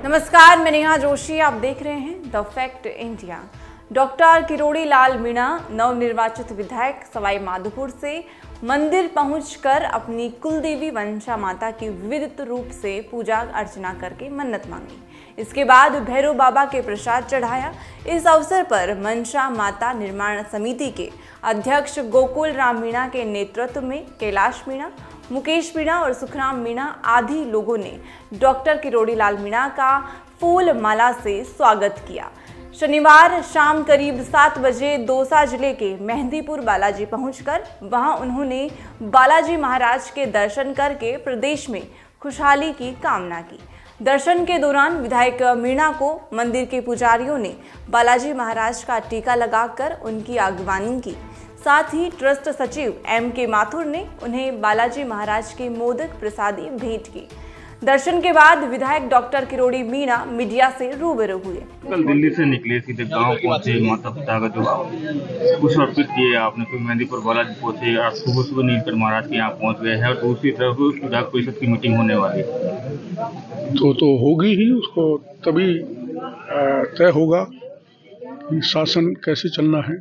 नमस्कार, मैं नेहा जोशी। आप देख रहे हैं the fact India. Doctor Kirodi Lal Meena नवनिर्वाचित विधायक सवाई माधोपुर से मंदिर पहुंचकर अपनी कुलदेवी मनसा माता की विधिवत रूप से पूजा अर्चना करके मन्नत मांगी। इसके बाद भैरव बाबा के प्रसाद चढ़ाया। इस अवसर पर मनसा माता निर्माण समिति के अध्यक्ष गोकुल राम मीणा के नेतृत्व में कैलाश मीणा, मुकेश मीणा और सुखराम मीणा आदि लोगों ने डॉक्टर किरोड़ी लाल मीणा का फूल माला से स्वागत किया। शनिवार शाम करीब 7 बजे दौसा जिले के मेहंदीपुर बालाजी पहुंचकर वहां उन्होंने बालाजी महाराज के दर्शन करके प्रदेश में खुशहाली की कामना की। दर्शन के दौरान विधायक मीणा को मंदिर के पुजारियों ने बालाजी महाराज का टीका लगाकर उनकी अगवानी की। साथ ही ट्रस्ट सचिव M.K. माथुर ने उन्हें बालाजी महाराज के मोदक प्रसादी भेंट की। दर्शन के बाद विधायक डॉक्टर किरोड़ी मीणा मीडिया से रूबरू हुए। कल दिल्ली से निकले, सीधे गांव पहुंचे, माता पिता का जो कुछ अर्पित किए आपने, फिर मेहंदीपुर बालाजी पहुंचे, आज सुबह सुबह नीलकंठ महाराज के यहाँ पहुंच गए हैं और दूसरी तरफ विधायक परिषद की मीटिंग होने वाली है। तो होगी ही, उसको तभी तय होगा कि शासन कैसे चलना है,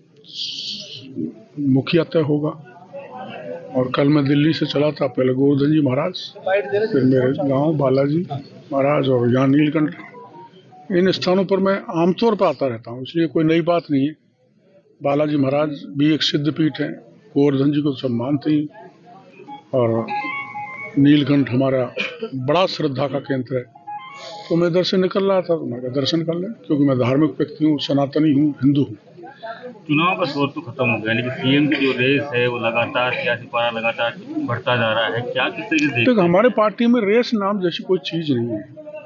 मुखिया तय होगा। और कल मैं दिल्ली से चला था, पहले गोवर्धन जी महाराज, फिर मेरे गांव बालाजी महाराज और यहाँ नीलकंठ। इन स्थानों पर मैं आमतौर पर आता रहता हूँ, इसलिए कोई नई बात नहीं है। बालाजी महाराज भी एक सिद्ध पीठ है, गोवर्धन जी को सब मानते ही, और नीलकंठ हमारा बड़ा श्रद्धा का केंद्र है। तो मैं इधर से निकल रहा था, तो मैं दर्शन कर लें, क्योंकि मैं धार्मिक व्यक्ति हूँ, सनातनी हूँ, हिंदू हूँ। चुनाव का दौर तो खत्म हो गया, लेकिन सीएम की जो रेस है वो लगातार सियासी पारा लगातार बढ़ता जा रहा है। क्या किस तरीके से? हमारे पार्टी में रेस नाम जैसी कोई चीज नहीं है।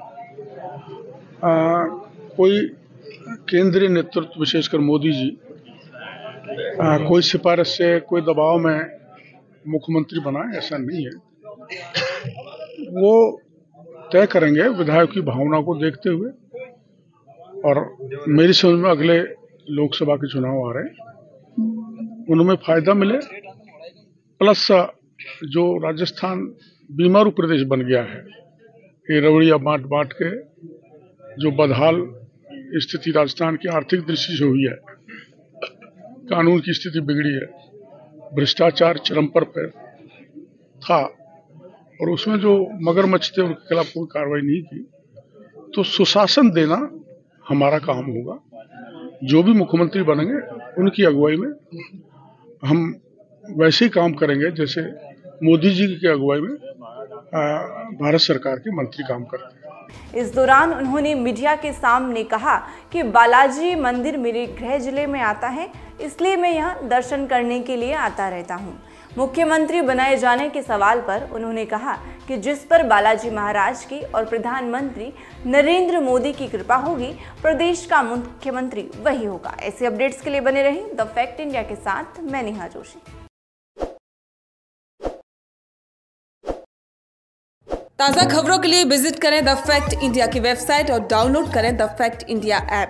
कोई केंद्रीय नेतृत्व, विशेषकर मोदी जी, कोई सिफारिश से, कोई दबाव में मुख्यमंत्री बनाए, ऐसा नहीं है। वो तय करेंगे विधायक की भावना को देखते हुए। और मेरी समझ में अगले लोकसभा के चुनाव आ रहे हैं, उनमें फायदा मिले, प्लस जो राजस्थान बीमारू प्रदेश बन गया है, ये रवड़िया बांट बांट के जो बदहाल स्थिति राजस्थान की आर्थिक दृष्टि से हुई है, कानून की स्थिति बिगड़ी है, भ्रष्टाचार चरम पर था, और उसमें जो मगरमच्छ थे उनके खिलाफ कोई कार्रवाई नहीं की। तो सुशासन देना हमारा काम होगा। जो भी मुख्यमंत्री बनेंगे उनकी अगुवाई में हम वैसे ही काम करेंगे जैसे मोदी जी की अगुवाई में भारत सरकार के मंत्री काम करते हैं। इस दौरान उन्होंने मीडिया के सामने कहा कि बालाजी मंदिर मेरे गृह जिले में आता है, इसलिए मैं यहाँ दर्शन करने के लिए आता रहता हूँ। मुख्यमंत्री बनाए जाने के सवाल पर उन्होंने कहा कि जिस पर बालाजी महाराज की और प्रधानमंत्री नरेंद्र मोदी की कृपा होगी, प्रदेश का मुख्यमंत्री वही होगा। ऐसे अपडेट्स के लिए बने रहें द फैक्ट इंडिया के साथ। मैं नेहा जोशी। ताज़ा खबरों के लिए विजिट करें द फैक्ट इंडिया की वेबसाइट और डाउनलोड करें द फैक्ट इंडिया ऐप।